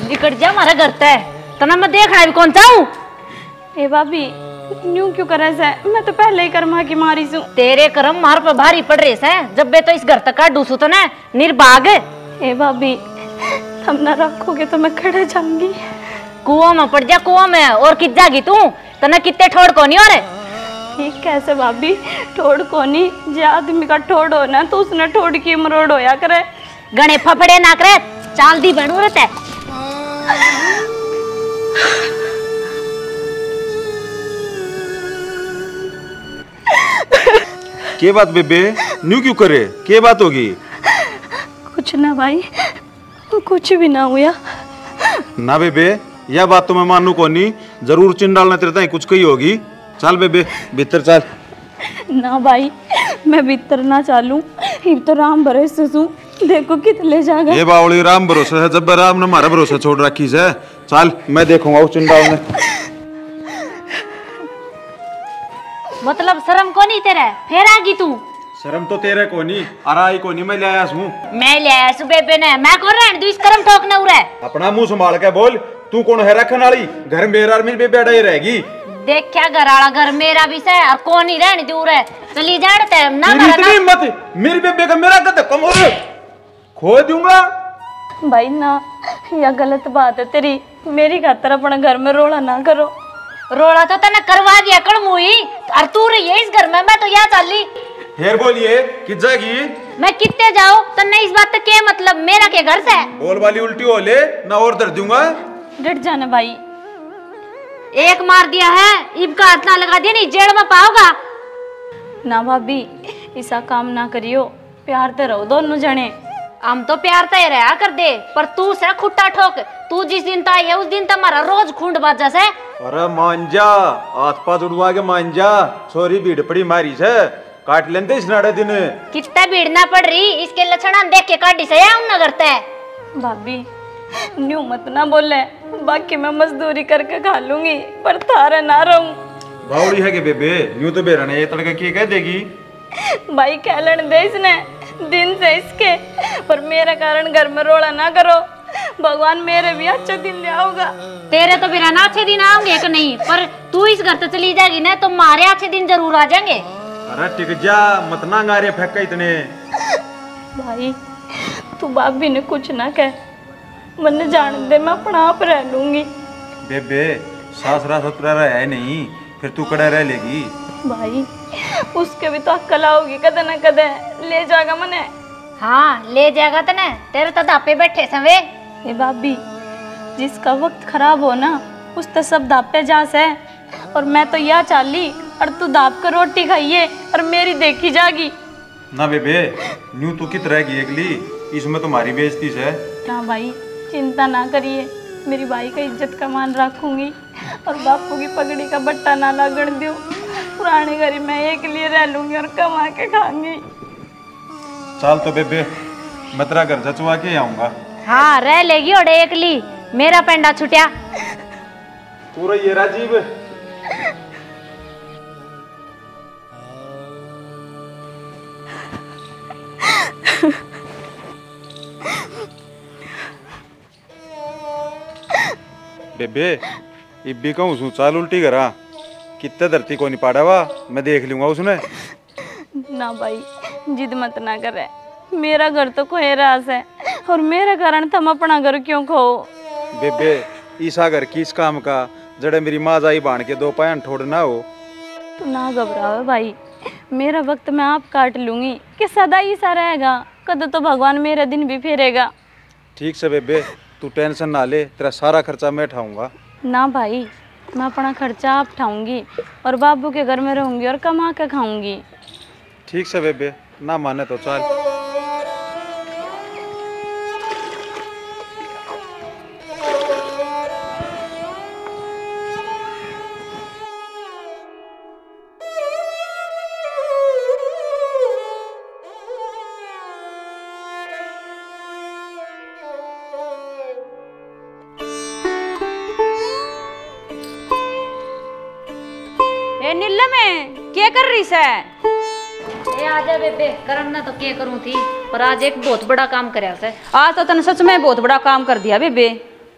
निकट जा हमारा घर तय तना मैं देखना भी कौन चाहूं। ए भाभी न्यू क्यों करे से? मैं तो पहले ही कर्मा की मारी सू। तेरे कर्म मार पर भारी पड़ रहे से जब बे तो इस घर तक काटू सु तो ना निर्भाग। ए भाभी तुम ना रखोगे तो मैं खड़े जाऊंगी। कुआं में पड़ जा कुआं में और कित जागी तू तना कितने ठोड़ कोनी और ठीक कैसे भाभी ठोड़ कोनी जे आदमी का ठोड़ हो ना तो उसने ठोड़ की मरोड़ होया करे। गणे फफड़े ना करे चाल दी बनू रहते। के बात बेबे न्यू क्यों करे के बात होगी? कुछ ना भाई कुछ भी ना हुआ ना बेबे यह बात तो मैं मानू को नहीं जरूर चिंडाल ने तेरे ताई कुछ कही होगी। चल बेबे भीतर चल। ना भाई मैं भीतर ना चालू ये तो राम भरोसे सू देखो कित ले जाएगा। ये बावली राम भरोसा है जब राम ने हमारा भरोसा छोड़ रखी है। चल मैं देखूंगा उस चिंडाल ने। मतलब शर्म को नहीं तेरे फिर आगी तू? शर्म तो तेरे को नहीं अराई को नहीं मैं ले आया हूँ। मैं ले आया सु बेबे ने मैं कौन रहने दूं इस कर्म ठोकने उरे। अपना मुंह संभाल के बोल तू कौन है रखने वाली? घर मेरा और मेरी बेबे अड़ाई रहेगी। देख क्या घर आला घर मेरा भी से और कौन ही रहने दूर है चली जाड़ते ना इतनी मत मेरी बेबे का मेरा कद कम और खो दूंगा। भाई ना यह गलत बात है तेरी मेरी खातर अपने घर में रोड़ा ना करो। रोड़ा तो तने करवा दिया कर मुई और तू रही है इस घर में मैं तो यहाँ चाली। हेर बोलिए कि जागी मैं कितने जाऊं तन्ने इस बात के मतलब मेरा के घर से बोल वाली उल्टी हो ले ना और दर्द दूंगा। डट जाना भाई एक मार दिया है इब का हाथ ना लगा दिया नहीं जेड़ में पाओगा। ना भाभी ऐसा काम ना करियो प्यार ते रहो दोनों जने। हम तो प्यार तय रहा कर दे पर तू से खुट्टा ठोक तू जिस दिन ताई है उस दिन तुम्हारा रोज खूंड बाजा से। अरे मांजा आस पास उड़वा के मांजा छोरी भीड़ पड़ी मारी से काट लेते इस नाड़े दिन। कितना भीड़ ना पड़ रही इसके लक्षण देख के काटी से या न करता है। भाभी न्यू मत ना बोले बाकी मैं मजदूरी करके खा लूंगी पर थारा ना रहूं। बावड़ी है के बेबे यूं तो बेरा ने ये तड़का की कह देगी। भाई कहलन दे इसने दिन से इसके पर मेरे कारण घर में रोड़ा ना करो भगवान मेरे भी अच्छे दिन ले आओगा। तेरे तो बिना ना अच्छे दिन आओगे कि नहीं पर तू इस घर से चली जाएगी ना तो मारे अच्छे दिन जरूर आ जाएंगे। अरे टिक जा मत ना गारे फेंका इतने। भाई तू भाभी ने कुछ ना कह मन जान दे मैं अपना आप रह लूंगी। बेबे सासरा ससुरा रहा है नहीं फिर तू कड़ा रह लेगी। भाई उसके भी तो अक्ल आओगी कदे न कदे ले जाएगा मने। हाँ ले जाएगा तने तेरे तो दापे बैठे सवे। ये भाभी जिसका वक्त खराब हो ना उस तो सब दापे जा से और मैं तो यह चाली और तू दाप कर रोटी खाइए और मेरी देखी जागी। ना बेबे न्यू तू कित रहेगी अगली इसमें तुम्हारी बेइज्जती से। ना भाई चिंता ना करिए मेरी भाई का इज्जत का मान रखूंगी और बापू की पगड़ी का बट्टा ना लगन दूं। पुराने घर मैं एक लिए रह लूंगी और कमा के खाऊंगी। चल तो बेबे मैं तेरा घर जचवा के आऊंगा। हाँ रह लेगी और एक ली मेरा पेंडा छुटिया पूरा ये राजीव बेबे इब्बी कहूँ सू चाल उल्टी करा कितने धरती को नहीं पाड़ा वा मैं देख लूंगा उसने। ना भाई जिद मत ना करे मेरा घर तो कोई रास है और मेरे कारण तुम अपना घर क्यों खो। बेबे ईसा घर किस काम का जड़े मेरी माँ जाई बाण के दो पायन ठोड़ना हो। तू ना घबराओ भाई मेरा वक्त मैं आप काट लूंगी कि सदा ईसा रहेगा कद तो भगवान मेरा दिन भी फेरेगा। ठीक से बेबे तू टेंशन ना ले तेरा सारा खर्चा मैं उठाऊंगा। ना भाई मैं अपना खर्चा आप उठाऊंगी और बाबू के घर में रहूंगी और कमा के खाऊंगी। ठीक से बेबे ना माने तो चल। नीलम में क्या कर रही है? ए आजा बेबे करम ना तो क्या करूं थी पर आज एक बहुत बड़ा काम करया से। आज तो तने सच में बहुत बड़ा काम कर दिया बेबे।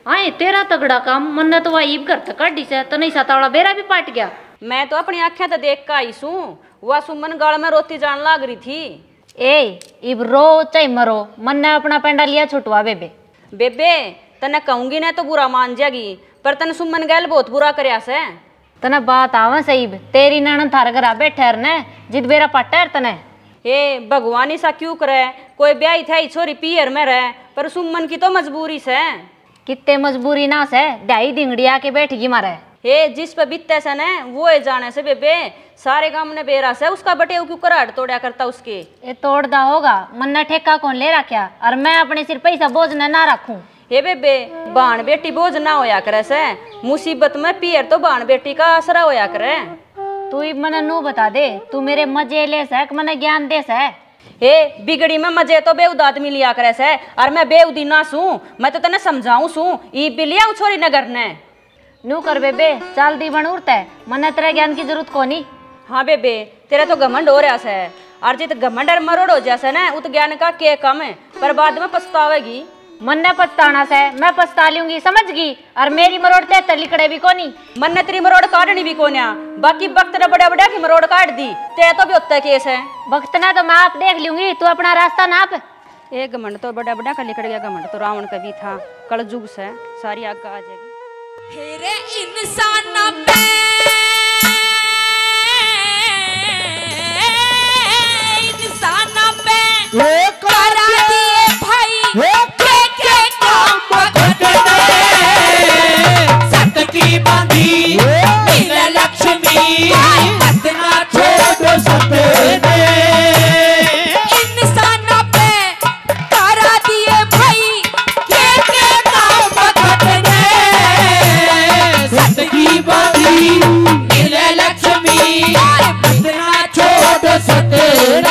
आए तेरा तगड़ा काम मन्ना तो वाइब कर काटी से तो नहीं सातावड़ा बेरा भी पाट गया। मैं तो अपनी आंखें तो देख कर आई सू, वह सुमन गल में रोती जान लाग रही थी। ए इब रो चाहे मरो मन्ना अपना पेंडा लिया छुटवा बेबे। बेबे तने कहूंगी ना तो बुरा मान जाएगी, पर तने सुमन गैल बहुत बुरा करया से। तना बात आवा सही तेरी ननद थार घर बैठे ने जिद बेरा पट्टर तने। हे भगवान ऐसा क्यों करे, कोई ब्याही थे छोरी पियर में रहे, पर सुमन की तो मजबूरी से। कितने मजबूरी ना से ढाई दिंगड़ी आके बैठगी मारे। हे जिस पे बीतते से ने वो है जाने से बेबे, सारे गांव ने बेरा से उसका बटे क्यों कराड़ तोड़ा करता उसके। ये तोड़दा होगा मन्ना ठेका कौन ले रखा और मैं अपने सिर पैसा बोझ ना रखूं। हे बेबे बाण बेटी बोझ ना होया करे से, मुसीबत में पियर तो बाण बेटी का आसरा होया करे। तू मने नू बता दे तू मेरे मजे ले सक मने ज्ञान दे से। हे बिगड़ी में मजे तो बेउद आदमी लिया करे से, और मैं बेउदी ना सू, मैं तो तने समझाऊं सू ई बिलिया छोरी नगर ने। नू कर बेबे चाल दी बन उड़ता है मने तेरे ज्ञान की जरूरत कोनी। हाँ बेबे तेरे तो घमंड हो रहा से, और जित घमंड और मरोड़ हो जैसे ना उत ज्ञान का के कम है, पर बाद में पछतावेगी। मन्ने पछताना से मैं पछता लूंगी समझगी, और मेरी मरोड़ ते लिकड़े भी कोनी। मन्ने तेरी मरोड़ काटनी भी कोन्या, बाकी वक्त ने बड़ा बड़ा की मरोड़ काट दी ते तो भी होता केस है। वक्त ना तो मैं आप देख लूंगी, तू अपना रास्ता नाप। एक घमंड तो बड़ा बड़ा का लिकड़ गया, घमंड तो रावण का भी था, कलजुग से सारी आग आ जाएगी। हेरे इंसान पे इंसान पे करा दिए भाई के काम घटने, सत की बांधी मिले लक्ष्मी इतना छोड़ सपने। इंसान पे करा दिए भाई के काम घटने, सत की बांधी मिले लक्ष्मी इतना छोड़ सपने।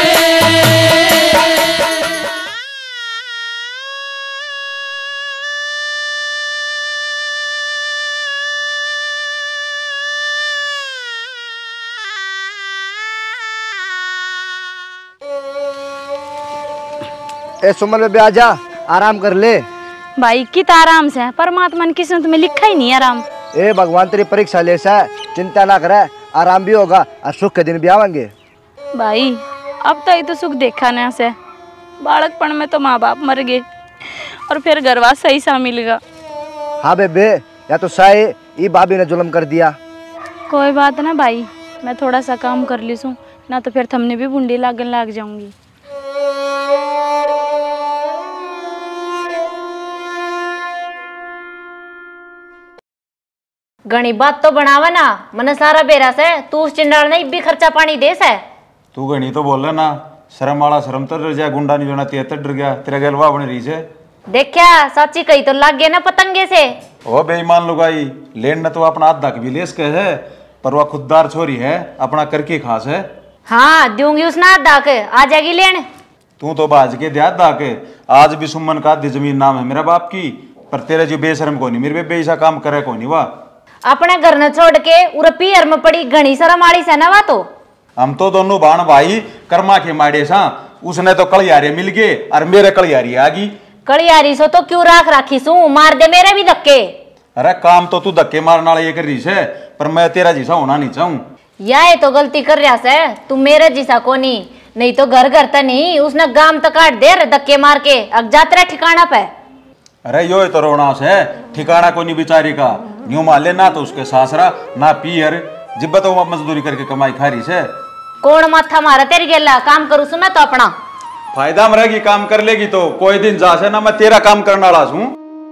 ए सुमन बेबे आजा, आराम कर ले। भाई कित आराम से, परमात्मा ने किस्मत में लिखा ही नहीं आराम। ए भगवान तेरी परीक्षा ले सा, चिंता ना करे, आराम भी होगा और सुख के दिन भी आवेंगे। भाई अब तो ये तो सुख देखा ना से, बालकपन में तो माँ बाप मर गए और फिर घरवा सही सा मिल गया। हाँ बेबे या तो साई ये भाभी ने जुल्म कर दिया। कोई बात ना भाई, मैं थोड़ा सा काम कर ली सूँ, ना तो फिर थमने भी बूंदी लागन लाग जाऊंगी। घनी बात तो बनावा ना मने सारा बेरा से, तू उस चिंडाल नहीं भी खर्चा पानी दे से। तू घनी तो बोल ना, शर्म वाला शर्म तो डर जा, गुंडा नहीं जोना तेतर डर गया, तेरा गलवा बन रही से। देखा सच्ची कही तो लग गए ना पतंगे से। ओ बेईमान लुगाई, लेन न तो अपना आधा भी लेस के है, पर वह खुददार छोरी है, अपना करके खास है। हाँ दूंगी उसने आधा के आ जाएगी लेन। तू तो बाज के दिया दा के, आज भी सुमन का आधी जमीन नाम है मेरा बाप की, पर तेरे जो बेशरम को नहीं, मेरे बेबे ऐसा काम करे को नहीं। वाह अपने घर न छोड़ के उरे पियर में पड़ी घनी शर्म आड़ी से ना वा तो। हम तो दोनों बाण भाई कर्मा के माड़े सा, उसने तो कलियारे मिल गए और मेरे कलियारी आ गई। कलियारी सो तो क्यों राखी सू, मार दे मेरे भी धक्के। अरे काम तो तू धक्के मारने वाला ये कर रही है, पर मैं तेरा जैसा होना नहीं चाहूँ। या तो गलती कर रहा से, तू मेरे जैसा को नहीं तो घर घर तो नहीं उसने गांव तक काट दे धक्के मार के अब जातरा ठिकाना पे। अरे यो तो रोना से ठिकाना को नहीं बिचारी का, न्यू माले ना तो उसके सासरा ना पियर, जिब्बा तो वो मजदूरी करके कमाई खा रही से। कौन माथा मारा तेरी गेला, काम करूँ सु मैं तो अपना। फायदा में रहेगी, काम कर लेगी तो कोई दिन जा से ना मैं तेरा काम करने वाला हूँ।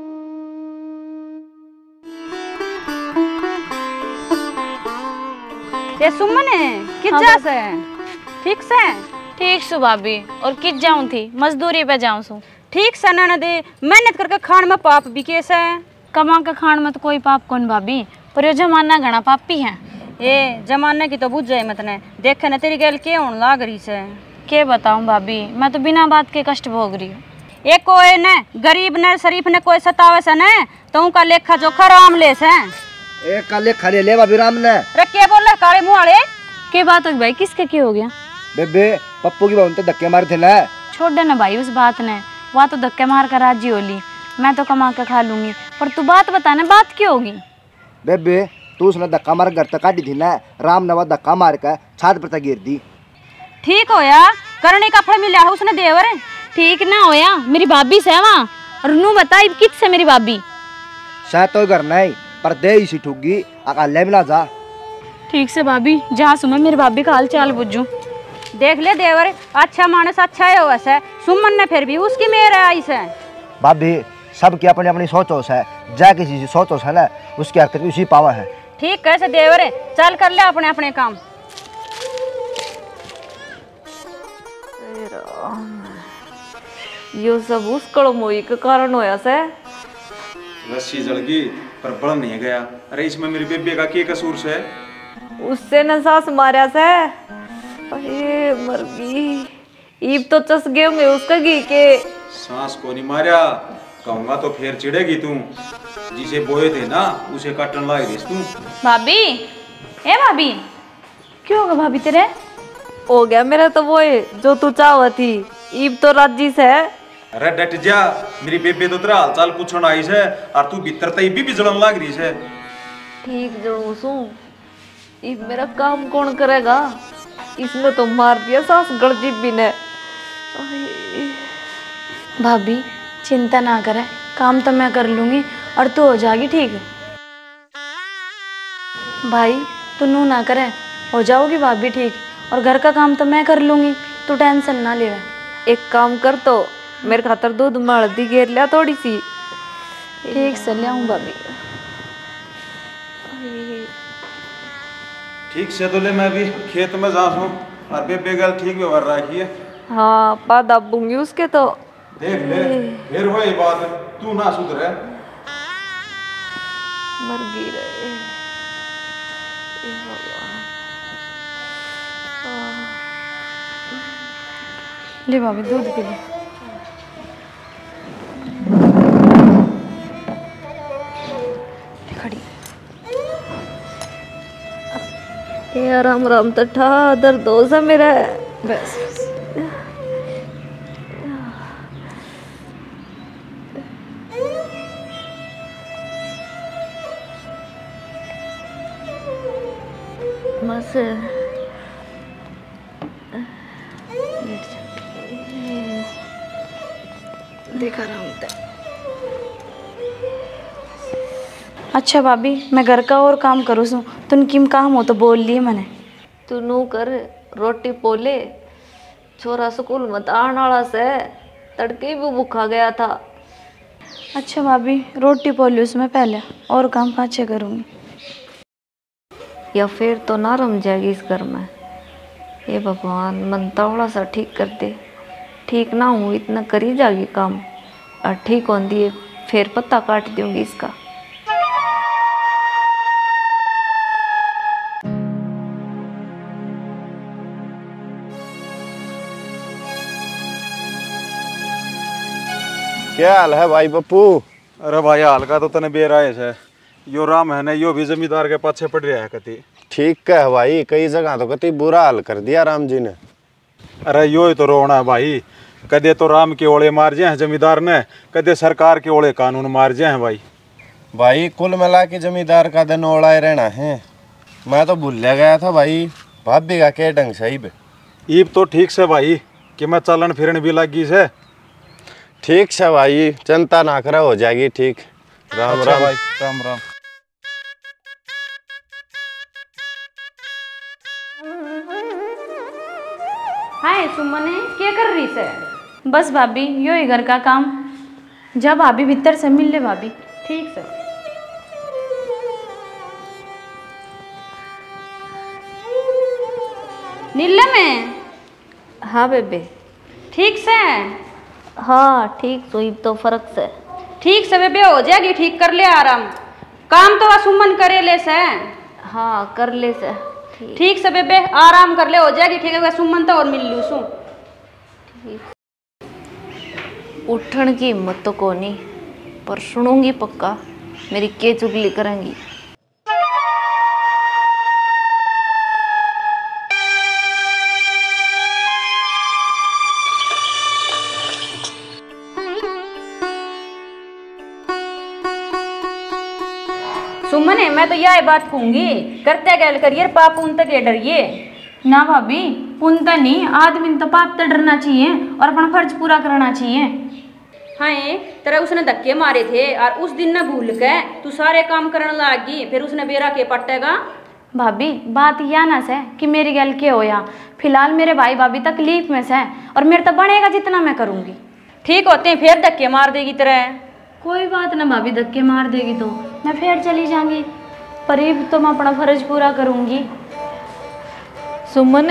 ये सुमन है किस जा से ठीक से? ठीक सु भाभी, और किस जाऊं थी मजदूरी पे जाऊं सु। ठीक से ना दे, मेहनत करके खान में पाप भी कैसे है? कमा के खान में तो कोई पाप कौन भाभी, पर यो जमाना घना पापी है। ए जमाने की तो बुझ जाए मत ने, देखे न तेरी गैल के होने लाग रही से। के बताऊं भाभी, मैं तो बिना बात के कष्ट भोग रही हूँ। एक कोई ने गरीब ने शरीफ ने कोई सतावे से ने तो उनका लेखा जोखा राम ले से। एक का लेखा ले ले भाभी राम ने। अरे क्या बोल रहे काले मुंह वाले? के बात हो भाई, किसके क्या हो गया? बेबे पप्पू की बहन तो धक्के मारे थे ना। छोड़ देना भाई उस बात ने, वह तो धक्के मार कर राजी होली, मैं तो कमा के खा लूंगी, पर तू बात बताना, बात क्यों होगी? बेबे तू उसने धक्का मार घर तक काटी थी ना, राम ने वो धक्का मार कर छात पर तक गिर दी। ठीक होया, करने का फल मिला है उसने देवर। ठीक ना होया, मेरी भाभी से वहाँ और नू बताई कित से मेरी भाभी। शायद तो घर नहीं पर दे इसी ठुगी आका ले मिला जा। ठीक से भाभी, जहाँ सुमन मेरी भाभी का हाल चाल बुझू। देख ले देवर, अच्छा मानस अच्छा है वैसे, सुमन ने फिर भी उसकी मेरे आई से। भाभी सबकी अपनी अपनी सोच होश है, जा किसी की सोच होश है ना उसकी हरकत उसी पावा है। ठीक कैसे देवर है, चल कर ले अपने अपने काम। यो सब उस कड़मोई के कारण होया से। रस्सी जल गई पर बल नहीं गया। अरे इसमें मेरी बेबे का क्या कसूर से? उससे न सास मारा से। अरे मर गई, ईब तो चस गए होंगे उसका घी के। सांस को नहीं मारा, कहूंगा तो फिर चिढ़ेगी तू। जिसे बोए थे ना उसे काटने लाई रही तू। भाभी, ए भाभी, क्यों होगा भाभी तेरे? हो गया मेरा तो वो है जो तू चाहवा थी, ईब तो राजी से। अरे डट जा, मेरी बेबे तो तेरा हालचाल पूछने आई से और तू भीतर तई भी जलन लाग रही से। ठीक जरूर सू, ईब मेरा काम कौन करेगा? इसने तो मार दिया सास गड़जीबी ने। भाभी चिंता ना करे, काम तो मैं कर लूंगी और तू हो जाएगी ठीक। भाई तू नू ना करे, हो जाओगी भाभी ठीक, और घर का काम तो मैं कर लूंगी, तू टेंशन ना ले। एक काम कर, तो मेरे खातर दूध में हल्दी घेर लिया थोड़ी सी। ठीक से ले आऊँ भाभी। ठीक से तो ले, मैं भी खेत में जा हूँ और बेबे गल ठीक व्यवहार रखी है। हाँ पा दाबूंगी उसके तो। देख ले फिर वही बात, तू ना सुधरे। मर गई रे। ले भाभी दूध पी ले। खड़ी ये राम राम तठा दर्द हो सा मेरा। बस बस देखा रहा हूँ। अच्छा भाभी, मैं घर का और काम करूँ सू, तुम किम काम हो तो बोल लिए मैंने। तू नू कर, रोटी पोले। छोरा स्कूल मत आने वाला से, तड़के भी भूखा गया था। अच्छा भाभी, रोटी पोली उसमें पहले, और काम पाछे करूँगी। या फिर तो ना रम जाएगी इस घर में। ये भगवान मन थोड़ा सा ठीक कर दे। ठीक ना हूँ इतना करी जाएगी काम, और ठीक होती है फिर पत्ता काट दूंगी इसका। क्या हाल है भाई पप्पू? अरे भाई हाल का तो तने बेराय है। यो राम है ना, यो भी जमींदार के पाछे पड़ रहा है कति। ठीक कह भाई, कई जगह तो कति बुरा हाल कर दिया राम जी ने। अरे यो ही तो रोना है भाई, कदे तो राम के ओले मार जाए जमींदार ने, कदे सरकार के ओले कानून मार जाए भाई। भाई कुल मिला के जमींदार का दिन ओढ़ाए रहना है। मैं तो भूल गया था भाई, भाभी का के ढंग सही बे। ईब तो ठीक से भाई कि मैं चलन फिरन भी लगी से। ठीक से भाई, चिंता ना करे, हो जाएगी ठीक। राम अच्छा राम भाई, राम राम। हाय सुमन है, क्या कर रही से? बस भाभी, यो ही घर का काम। जब भाभी भीतर से मिल ले भाभी, ठीक से। नीला में हाँ बेबे। ठीक से? हाँ ठीक, तो ईब तो फर्क से। ठीक से बेबे, हो जाएगी ठीक, कर ले आराम। काम तो सुमन करे ले से। हाँ कर ले से। ठीक से बेबे, आराम कर ले, हो जाएगी ठीक है। सुमन तो और मिल लू सू। उठन की हिम्मत तो कोनी, पर सुनूंगी पक्का, मेरी के चुगली करेंगी। सुमन है, मैं तो यह बात कहूंगी, करते गैल करिए पाप उन तक डरिए ना भाभी। पुन तो नहीं, आदमी तो पाप तो डरना चाहिए और अपना फर्ज पूरा करना चाहिए। हाँ तेरा उसने धक्के मारे थे और उस दिन न भूल के तू सारे काम करने लागी, फिर उसने बेरा के पटेगा। भाभी बात यह ना से कि मेरी गल के होया, फिलहाल मेरे भाई भाभी तकलीफ में से और मेरे तो बनेगा जितना मैं करूँगी। ठीक होते हैं फिर धक्के मार देगी तरह। कोई बात ना भाभी, धक्के मार देगी तो मैं फिर चली जाऊंगी, पर अब तो मैं अपना फर्ज पूरा करूँगी। सुमन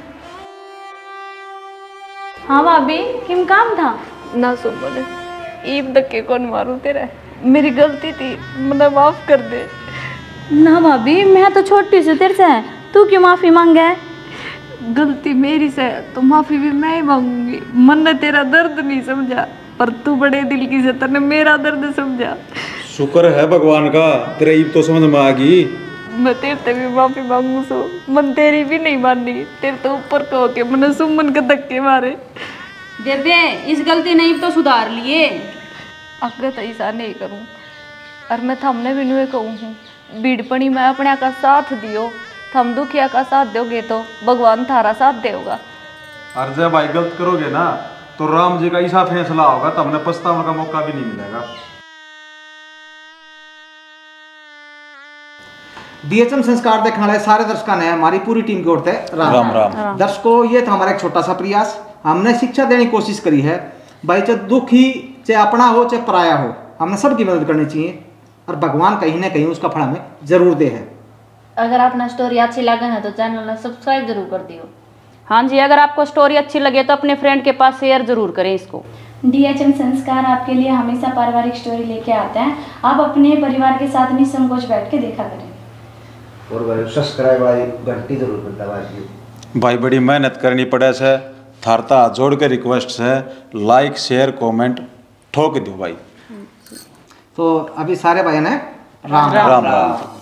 हाँ भाभी, किम काम था? ना सुमन, ईब धक्के कौन मारूं तेरा, मेरी गलती थी, मुझे माफ कर दे। ना भाभी, मैं तो छोटी सी तेरे से, तू क्यों माफी मांगे? गलती मेरी से तो माफी भी मैं ही मांगूंगी। मन ने तेरा दर्द नहीं समझा, पर तू बड़े दिल की से तने मेरा दर्द समझा। शुक्र है भगवान का, तेरे ईब तो समझ में आ गई। मैं तेरे से भी माफी मांगू सो, मन तेरी भी नहीं मानी, तेरे तो ऊपर को के मन सुमन के धक्के मारे। बेबे इस गलती नहीं तो सुधार लिए, अगर तो ऐसा नहीं करूं, और मैं थमने भी नहीं कहूँ हूँ, बीड़पणी में अपने का साथ दियो, थम दुखिया का साथ दोगे तो भगवान थारा साथ देगा। और जब भाई गलत करोगे ना तो राम जी का ऐसा फैसला होगा तो हमने पछताने का मौका भी नहीं मिलेगा। डीएचएम संस्कार देखने वाले सारे दर्शकों ने हमारी पूरी टीम की ओर से राम राम। दर्शकों, ये था हमारा एक छोटा सा प्रयास, हमने शिक्षा देने की कोशिश करी है भाई, चाहे दुख ही चाहे अपना हो चाहे पराया हो, हमने सबकी मदद करनी चाहिए और भगवान कहीं ना कहीं उसका फल हमें जरूर दे है। अगर आपने स्टोरी अच्छी लगे ना तो चैनल में सब्सक्राइब जरूर कर दियो। हाँ जी, अगर आपको स्टोरी अच्छी लगे तो अपने फ्रेंड के पास शेयर जरूर करें इसको। डीएचएम संस्कार आपके लिए हमेशा पारिवारिक स्टोरी लेके आते हैं, आप अपने परिवार के साथ निसंकोच बैठ के देखा करें और भाई सब्सक्राइब वाली घंटी जरूर दबाइए। भाई बड़ी मेहनत करनी पड़े से, थारता जोड़ के रिक्वेस्ट है, लाइक शेयर कमेंट ठोक दो भाई। तो अभी सारे भाई ने राम राम राम।